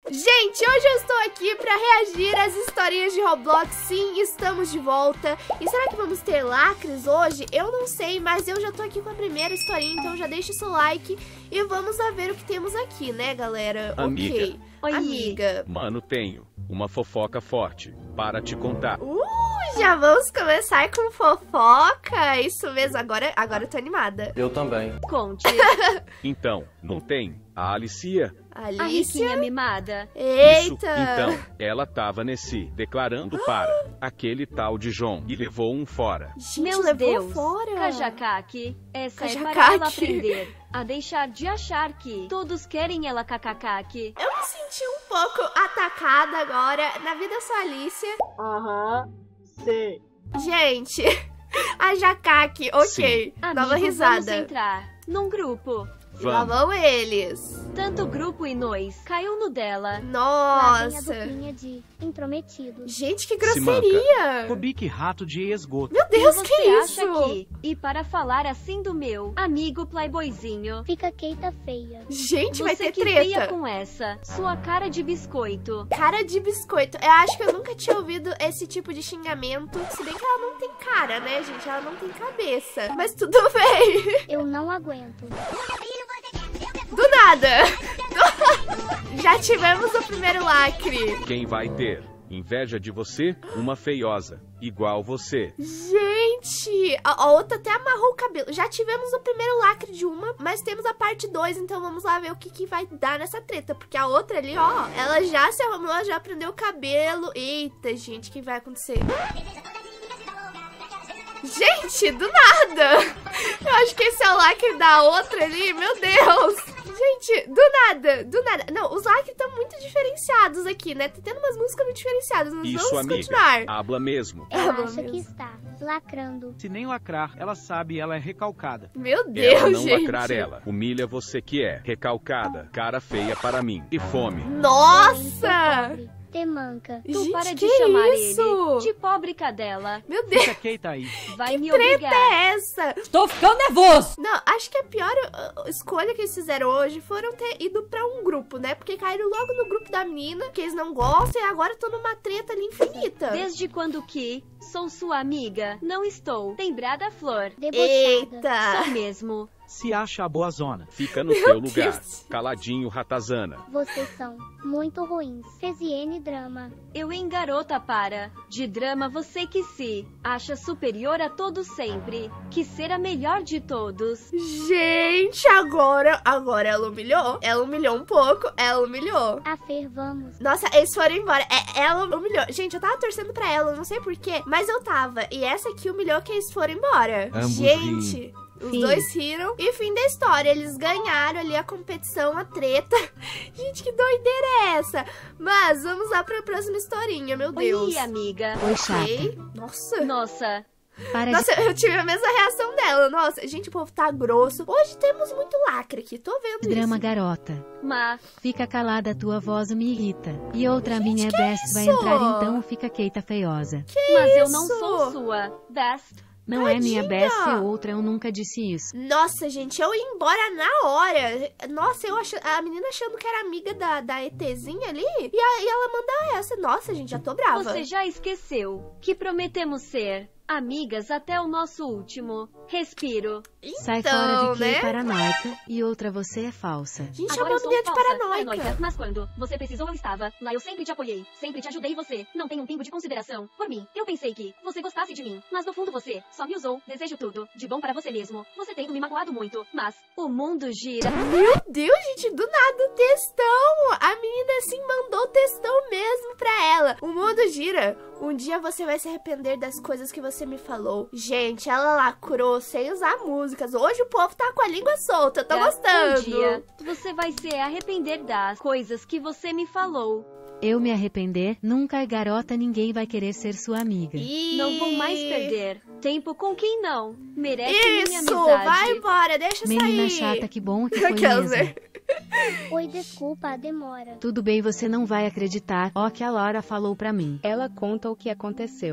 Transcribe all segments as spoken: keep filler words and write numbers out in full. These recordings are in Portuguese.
Gente, hoje eu estou aqui pra reagir às historinhas de Roblox. Sim, estamos de volta. E será que vamos ter lacres hoje? Eu não sei, mas eu já tô aqui com a primeira historinha, então já deixa o seu like e vamos lá ver o que temos aqui, né, galera? Amiga. Ok. Oi. Amiga. Mano, tenho uma fofoca forte para te contar. Uh, já vamos começar com fofoca. Isso mesmo, agora, agora eu tô animada. Eu também. Conte. Então, não tem a Alicia? A Alicia. riquinha mimada. Isso. Eita. Então, ela tava nesse, declarando para aquele tal de João e levou um fora. Gente, Meus levou Deus. fora. Kajakaki. Essa é Kajakaki. para ela aprender a deixar de achar que todos querem ela kakakaki. Eu me senti um pouco atacada agora. Na vida eu sou a Alicia. Aham, sei. Gente, a Jakaki, ok. Nova Amigo, risada. vamos entrar num grupo. Lá Vamos. vão eles. Tanto grupo e nós caiu no dela. Lá vem a Nossa. duplinha de intrometidos. Gente, que Se grosseria. Cubique rato de esgoto. Meu Deus, e que você isso? acha que? E para falar assim do meu amigo playboyzinho. Fica Keita feia. Gente, vai Você ter que veia treta. com essa, sua cara de biscoito. Cara de biscoito. Eu acho que eu nunca tinha ouvido esse tipo de xingamento. Se bem que ela não tem cara, né, gente? Ela não tem cabeça. Mas tudo bem. Eu não aguento. Do nada. Já tivemos o primeiro lacre. Quem vai ter inveja de você? Uma feiosa, igual você. Gente, a, a outra até amarrou o cabelo. Já tivemos o primeiro lacre de uma, mas temos a parte dois, então vamos lá ver o que, que vai dar nessa treta. Porque a outra ali, ó, ela já se arrumou, ela já prendeu o cabelo. Eita, gente, o que vai acontecer? Gente, do nada. Eu acho que esse é o lacre da outra ali, meu Deus. Gente, do nada, do nada. Não, os lacres estão muito diferenciados aqui, né? Tá tendo umas músicas muito diferenciadas, mas Isso, vamos amiga. continuar. Habla mesmo. Ela Ah, acha meu que Deus. está lacrando. Se nem lacrar, ela sabe, ela é recalcada. Meu Deus, Ela não gente. lacrar ela. Humilha você que é recalcada, cara feia para mim. E fome. Nossa! Pobre, temanca. Tu Gente, para de que chamar isso? ele de pobre cadela. Meu Deus, Fica Keita aí. Vai me treta obrigar. é essa? Tô ficando nervoso. Não, acho que a pior uh, uh, escolha que eles fizeram hoje foram ter ido pra um grupo, né? Porque caíram logo no grupo da menina, que eles não gostam, e agora estão numa treta ali infinita. Desde quando que sou sua amiga? Não estou. Lembrada flor. Debochada. Eita! Sou mesmo. Se acha a boa zona. Fica no teu Deus. lugar. Caladinho, ratazana. Vocês são muito ruins. Fesiene drama. Eu em garota para. De drama você que se acha superior a todos sempre. Que ser a melhor de todos. Gente, agora, agora ela humilhou. Ela humilhou um pouco, ela humilhou. A Fer, vamos. Nossa, eles foram embora. É, ela humilhou. Gente, eu tava torcendo pra ela, não sei porquê, mas eu tava. E essa aqui humilhou que eles foram embora. Ambos Gente... Os Fim. dois riram. E fim da história. Eles ganharam ali a competição, a treta. Gente, que doideira é essa? Mas vamos lá pra próxima historinha, meu Deus. Oi, amiga. Oi, chata. Ok. Nossa. Nossa. Para Nossa, eu tive a mesma reação dela. Nossa, gente, o povo tá grosso. Hoje temos muito lacre aqui, tô vendo de drama, isso. garota. Ma. Fica calada, tua voz me irrita. E outra Gente, minha que best vai isso? entrar então, fica Keita feiosa. Mas eu não isso? sou sua best. Não é minha Tadinha. best, é outra, eu nunca disse isso. Nossa, gente, eu ia embora na hora. Nossa, eu ach... a menina achando que era amiga da, da ETzinha ali. E, a, e ela manda essa. Nossa, gente, já tô brava. Você já esqueceu que prometemos ser amigas até o nosso último respiro. Sai Então, fora de que né? paranoica. E outra, você é falsa. Gente, Agora eu chamou a sou menina de falsa, paranoica. Mas quando você precisou, eu estava. Lá eu sempre te apoiei, sempre te ajudei você. Não tem um pingo de consideração por mim. Eu pensei que você gostasse de mim, mas no fundo você só me usou. Desejo tudo de bom para você mesmo. Você tem me magoado muito, mas o mundo gira. Meu Deus, gente, do nada o textão. A menina assim mandou o textão mesmo pra ela. O mundo gira. Um dia você vai se arrepender das coisas que você me falou. Gente, ela lacrou sem usar músicas. Hoje o povo tá com a língua solta, eu tô gostando. Um dia você vai se arrepender das coisas que você me falou. Eu me arrepender? Nunca, garota, ninguém vai querer ser sua amiga. Ih. Não vou mais perder tempo com quem não merece minha Isso, amizade. vai embora, deixa Menina sair. chata, que bom que foi Aquelas, mesmo. né? Oi, desculpa a demora. Tudo bem, você não vai acreditar. Ó que a Laura falou pra mim. Ela conta o que aconteceu.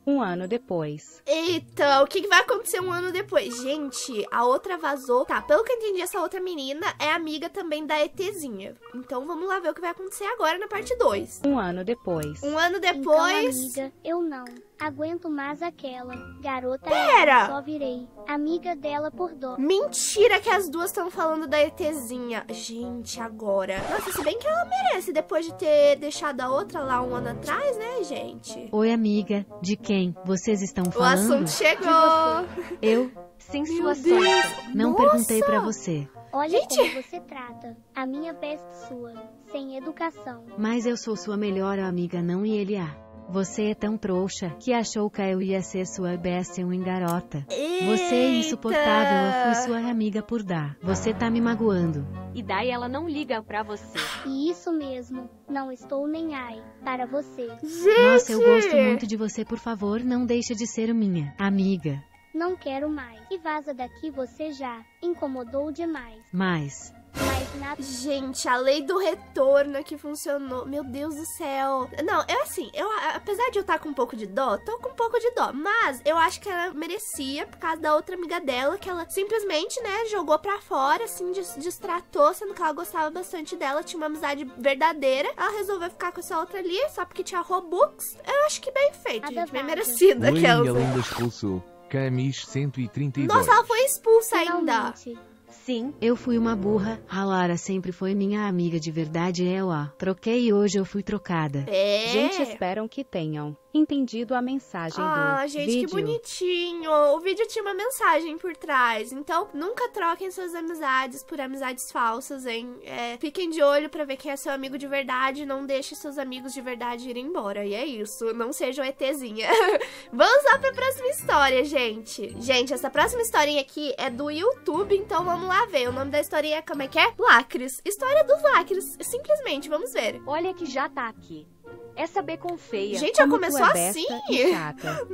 Um ano depois. Eita, o que, que vai acontecer um ano depois? Gente, a outra vazou. Tá, pelo que eu entendi, essa outra menina é amiga também da ETzinha. Então vamos lá ver o que vai acontecer agora na parte dois. Um ano depois. Um ano depois... Então, amiga, eu não aguento mais aquela garota. Pera! Só virei amiga dela por dó. Mentira que as duas estão falando da ETzinha. Gente, agora... Nossa, se bem que ela merece, depois de ter deixado a outra lá um ano atrás, né, gente? Oi, amiga. De quem vocês estão O falando? assunto chegou. Eu Sem Meu sua Deus. sorte. não Nossa! perguntei pra você. Olha Gente! como você trata a minha best sua, sem educação. Mas eu sou sua melhor amiga, não e ele a. Você é tão trouxa que achou que eu ia ser sua best um garota. Você é insuportável, eu fui sua amiga por dar. Você tá me magoando. E daí ela não liga pra você. E isso mesmo, não estou nem aí para você. Gente! Nossa, eu gosto muito de você, por favor, não deixa de ser minha amiga. Não quero mais. E vaza daqui, você já incomodou demais. Mas... Mas nada. Gente, a lei do retorno que funcionou. Meu Deus do céu. Não, eu assim, eu, apesar de eu estar com um pouco de dó, tô com um pouco de dó. Mas eu acho que ela merecia, por causa da outra amiga dela, que ela simplesmente, né, jogou pra fora, assim, des destratou, sendo que ela gostava bastante dela, tinha uma amizade verdadeira. Ela resolveu ficar com essa outra ali, só porque tinha Robux. Eu acho que bem feito, Nada gente, bem vaga. merecida. Oi, Aquelas. minha linda expulsou. Camis cento e trinta e dois. Nossa, ela foi expulsa ainda. Finalmente. Sim, Eu fui uma burra, a Lara sempre foi minha amiga de verdade, eu a troquei e hoje eu fui trocada. É. Gente, esperam que tenham entendido a mensagem Ah, do gente, vídeo. que bonitinho. O vídeo tinha uma mensagem por trás. Então, nunca troquem suas amizades por amizades falsas, hein? É, fiquem de olho pra ver quem é seu amigo de verdade. Não deixe seus amigos de verdade irem embora. E é isso. Não sejam ETzinha. Vamos lá pra próxima história, gente. Gente, essa próxima historinha aqui é do YouTube. Então, vamos lá ver. O nome da historinha é, como é que é? Lacres. História dos lacres. Simplesmente, vamos ver. olha que já tá aqui. Essa bacon feia. Gente, já Como tu começou é assim? besta e chata.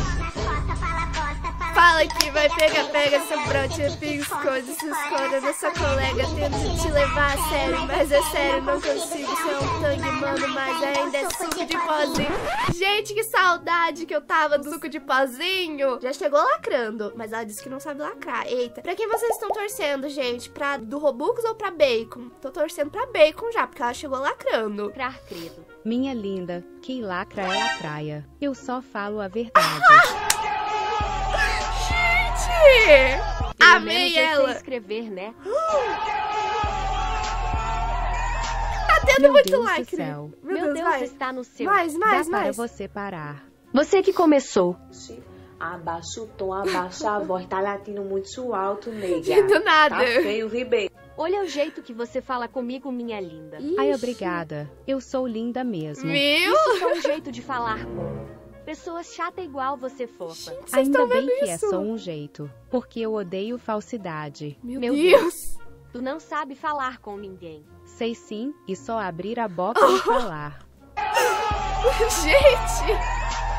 Fala que vai pegar, pega seu brote, piscode, se esconda dessa colega. Tento te levar a sério, mas é sério, não consigo ser um tangue, mano, mas ainda é suco de pozinho. Gente, que saudade que eu tava do suco de pozinho. Já chegou lacrando, mas ela disse que não sabe lacrar. Eita, pra quem vocês estão torcendo, gente? Pra do Robux ou pra Bacon? Tô torcendo pra Bacon já, porque ela chegou lacrando. Crar credo. Minha linda, quem lacra é lacraia. Eu só falo a verdade. Gente! Pelo Amei menos eu sei ela. escrever, né? Tá tendo Meu muito Deus do lacre. céu. Meu, Meu Deus, Deus vai. está no seu. Mais, mais, Dá para mais. você parar. Você que começou. Abaixa o tom, abaixa a voz, tá latindo muito alto, nega. Que do nada. Tá feio, Ribeiro. Olha o jeito que você fala comigo, minha linda. Ai, obrigada. Eu sou linda mesmo. Viu? Isso é um jeito de falar com pessoas chatas igual você, fofa. Vocês Ainda estão bem vendo que é isso? só um jeito. Porque eu odeio falsidade. Meu, Meu Deus. Tu não sabe falar com ninguém. Sei sim, e só abrir a boca e falar. Gente.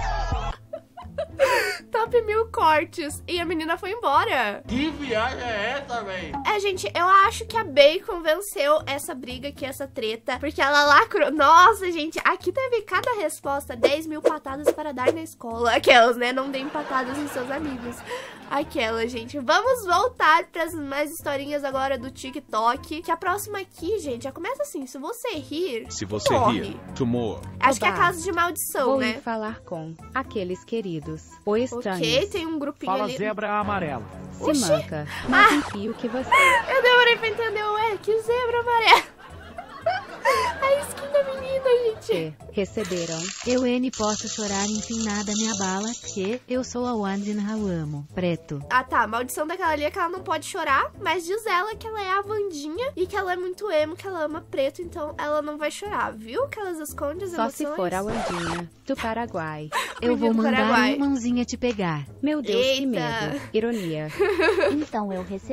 Top mil cortes. E a menina foi embora. Que viagem é essa, velho? É, gente, eu acho que a Bacon venceu essa briga aqui, essa treta. Porque ela lacrou. Nossa, gente, aqui teve cada resposta. dez mil patadas para dar na escola. Aquelas, né? Não deem patadas nos seus amigos. Aquela, gente. Vamos voltar para as mais historinhas agora do TikTok. Que a próxima aqui, gente, já começa assim. Se você rir, Se você morre. rir, tumor. Acho que é a Oba. casa de maldição, Vou né? ir falar com aqueles queridos. Ou estranhos. Ok, tem um grupinho Fala ali. zebra amarela. Se Oxi. manca, mas enfio que você... Eu demorei pra entender, ué, que zebra amarela. A skin da menina, gente. Receberam. Eu N posso chorar, enfim nada me abala, que eu sou a Wandin Amo, preto. Ah, tá. A maldição daquela ali é que ela não pode chorar, mas diz ela que ela é a Wandinha e que ela é muito emo, que ela ama preto, então ela não vai chorar, viu? Que elas escondem as Só emoções. se for a Wandinha, do Paraguai. Eu vou Menino mandar Paraguai. uma mãozinha te pegar. Meu Deus, que Eita. medo. Ironia. Então eu recebi.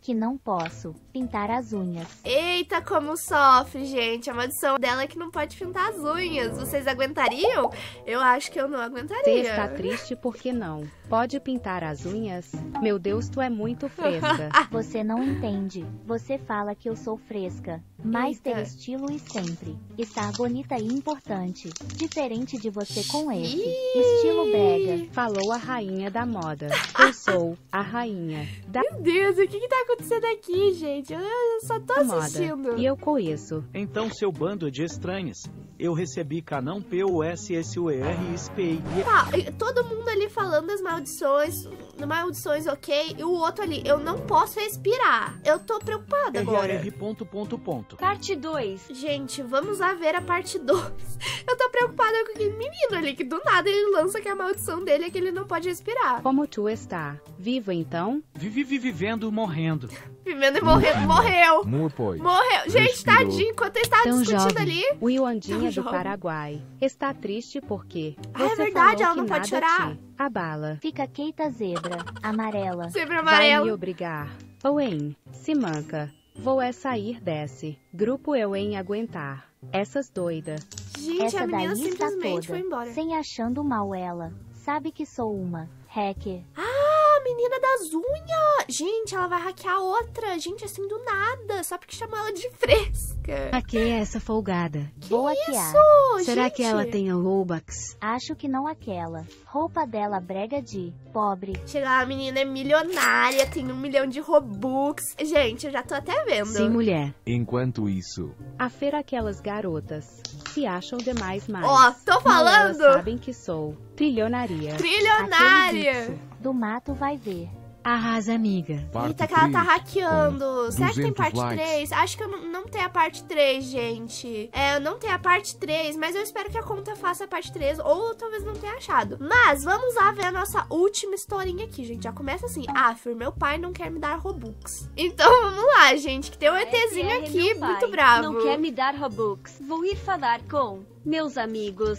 que não posso pintar as unhas. Eita, como sofre, gente. A maldição dela é que não pode pintar as unhas. Vocês aguentariam? Eu acho que eu não aguentaria. Você está triste por que não? Pode pintar as unhas? Meu Deus, tu é muito fresca. Você não entende. Você fala que eu sou fresca. Mas Eita. ter estilo e sempre estar bonita e importante. Diferente de você com esse estilo brega. Falou a rainha da moda. Eu sou a rainha da Meu Deus, o que que tá acontecendo aqui, gente? Eu só tô moda. assistindo. E eu conheço. Então, seu bando de estranhas. Eu recebi canão P U S S U E R S P I. Tá, e todo mundo ali falando das maldições, maldições, ok? E o outro ali, eu não posso respirar. Eu tô preocupada R A agora. R ponto, ponto, ponto. Parte dois. Gente, vamos lá ver a parte dois. Eu tô preocupada com aquele menino ali, que do nada ele lança que a maldição dele é que ele não pode respirar. Como tu está? Vivo então? Vivi vivendo, morrendo. Vivendo e morrendo, morreu. Morpoi. Morreu. Gente, Respirou. tadinho, enquanto ele estava Tão discutindo jovem. ali. O Iwandinha Tão do jovem. Paraguai está triste porque Ah, é você verdade, falou ela que não pode nada chorar. te abala. Fica Keita zebra, amarela. Sempre Vai me amarelo. obrigar. Owen, se manca. Vou é sair desse grupo eu em aguentar. Essas doidas. Gente, Essa a menina daí está simplesmente foi toda, embora. sem achando mal ela. Sabe que sou uma hacker. Ah, a menina das unhas. Gente, ela vai hackear outra. Gente, assim, do nada. Só porque chamou ela de fresca. Hackeia essa folgada. Vou hackear. Isso, Será gente. que ela tem a Robux? Acho que não aquela. Roupa dela brega de pobre. Chega lá, a menina é milionária, tem um milhão de Robux. Gente, eu já tô até vendo. Sim, mulher. Enquanto isso, A feira aquelas garotas se acham demais mais. Ó, tô Mal elas falando. sabem que sou trilionaria. Trilionária. Aquele Dixo do mato vai ver. Arrasa, amiga. parte Eita, que ela tá três, hackeando. com Será que tem duzentos parte likes. três? Acho que eu não, não tenho a parte três, gente. É, eu não tenho a parte três, mas eu espero que a conta faça a parte três, ou talvez não tenha achado. Mas vamos lá ver a nossa última historinha aqui, gente. Já começa assim. Ah, Fir, meu pai não quer me dar Robux. Então vamos lá, gente, que tem um ETzinho S R, aqui, meu pai muito bravo. Não quer me dar Robux. Vou ir falar com meus amigos.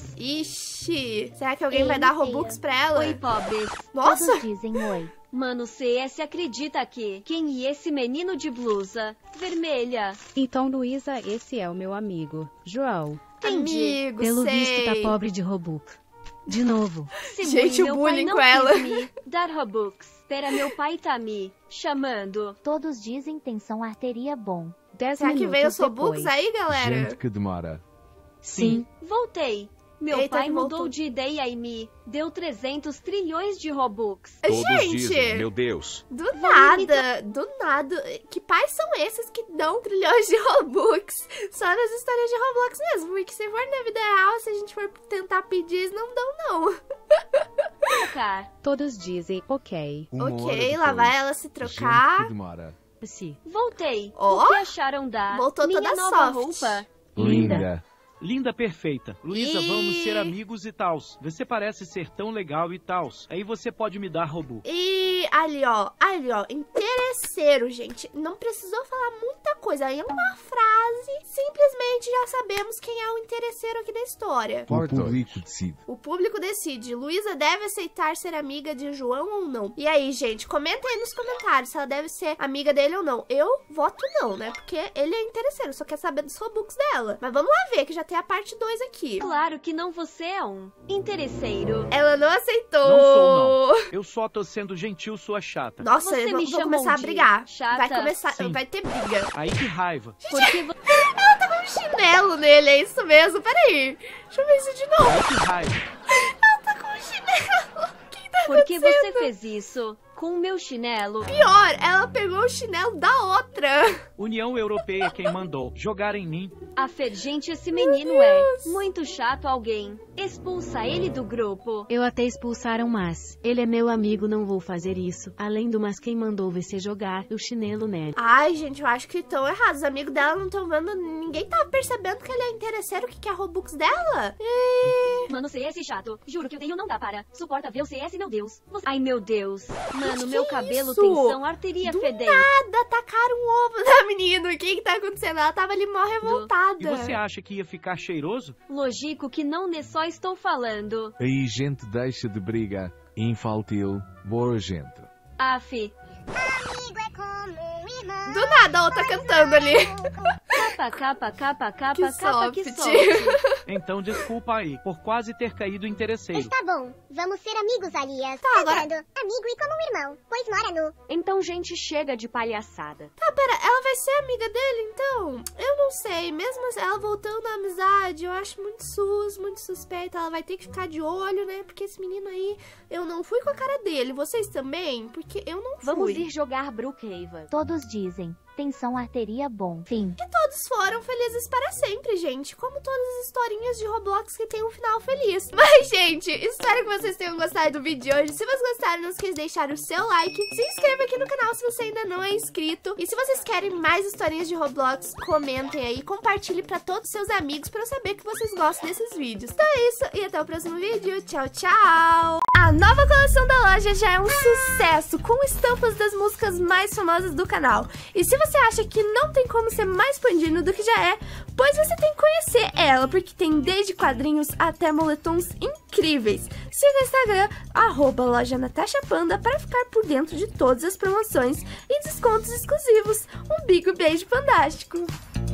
Ixi, será que alguém Ei, vai dar feia. Robux pra ela? Oi, pobres. Nossa! Todos dizem oi. Mano, C S acredita que quem é esse menino de blusa vermelha? Então, Luísa, esse é o meu amigo, João. Entendi. Amigo, Pelo sei. visto, tá pobre de Robux. De novo. Se Gente, muito o meu pai bullying não com ela. quis me dar Robux. Pera, meu pai tá me chamando. Todos dizem tensão arteria bom. Dez Será que minutos veio os Robux depois. aí, galera? gente que demora. Sim. Voltei. Meu Eita, pai que mudou voltou. de ideia e me deu trezentos trilhões de Robux. Todos Gente, dizem, meu Deus. do nada, do nada. Que pais são esses que dão trilhões de Robux? Só nas histórias de Roblox mesmo. Porque se for na vida real, se a gente for tentar pedir, eles não dão, não. Trocar. Todos dizem, ok. Uma hora Ok, lá depois, vai ela se gente trocar. que demora. Sim. Voltei. Ó, O que acharam da voltou minha toda nova soft. roupa? Linda. Linda, perfeita. Luísa, Ih. vamos ser amigos e tals. Você parece ser tão legal e tals. Aí você pode me dar robô. E ali, ó, ali, ó, interesseiro, gente. Não precisou falar muita coisa. Aí é uma frase, simplesmente já sabemos quem é o interesseiro aqui da história. O público decide. O público decide. Luísa deve aceitar ser amiga de João ou não? E aí, gente, comenta aí nos comentários se ela deve ser amiga dele ou não. Eu voto não, né? Porque ele é interesseiro, só quer saber dos Robux dela. Mas vamos lá ver, que já tem a parte dois aqui. Claro que não, você é um interesseiro. Ela não aceitou. Não sou, não. Eu só tô sendo gentil, sua chata. Nossa, Você eles vão, me vão chamou começar a de brigar. chata? Vai começar, Sim. vai ter briga. Aí que raiva. Porque vo- Ela tá com um chinelo nele, é isso mesmo? Peraí. Deixa eu ver isso de novo. Aí que raiva. Ela tá com um chinelo. O que tá Por que acontecendo? você fez isso com o meu chinelo? Pior, ela pegou o chinelo da outra. União Europeia quem mandou jogar em mim. A Fer, gente, esse menino é muito chato. Alguém expulsa ele do grupo. Eu até expulsaram, mas ele é meu amigo, não vou fazer isso. Além do mas quem mandou você jogar o chinelo nele. Ai, gente, eu acho que estão errados. Os amigos dela não estão vendo. Ninguém tá percebendo que ele é interesseiro, que quer Robux dela. E... Mano, C S chato. Juro que eu tenho não dá para. Suporta ver o C S, meu Deus. Você- Ai, meu Deus. Mano, Que meu cabelo, isso? tensão, arteria, Do fedei. nada, tacaram um ovo na menina. O que que tá acontecendo? Ela tava ali mó revoltada. E você acha que ia ficar cheiroso? Lógico que não, né? Só estou falando. Aí gente deixa de briga. Infantil. Boa gente. Aff. Amigo é como Do nada a outra cantando ali. Capa, capa, capa, capa, Que capa, que soft. soft. Então desculpa aí, por quase ter caído interesseiro. Está bom, vamos ser amigos, Alias. Tá, agora- Cantando, amigo e como um irmão, pois mora no... Então, gente, chega de palhaçada. Tá, pera, ela vai ser amiga dele, então? Eu não sei, mesmo assim, ela voltando à amizade, eu acho muito sus, muito suspeita. Ela vai ter que ficar de olho, né? Porque esse menino aí, eu não fui com a cara dele. Vocês também? Porque eu não fui. Vamos ir jogar Brookhaven. Todos dizem, tensão arteria bom. Fim. E todos foram felizes para sempre, gente. Como todas as historinhas de Roblox que tem um final feliz. Mas, gente, espero que vocês tenham gostado do vídeo de hoje. Se vocês gostaram, não esqueça de deixar o seu like. Se inscreva aqui no canal se você ainda não é inscrito. E se vocês querem mais historinhas de Roblox, comentem aí. Compartilhe para todos os seus amigos para eu saber que vocês gostam desses vídeos. Então é isso e até o próximo vídeo. Tchau, tchau! A nova coleção da loja já é um sucesso, com estampas das músicas mais famosas do canal. E se você acha que não tem como ser mais pandino do que já é, pois você tem que conhecer ela, porque tem desde quadrinhos até moletons incríveis. Siga o Instagram, arroba loja Natasha Panda, para ficar por dentro de todas as promoções e descontos exclusivos. Um big beijo fantástico!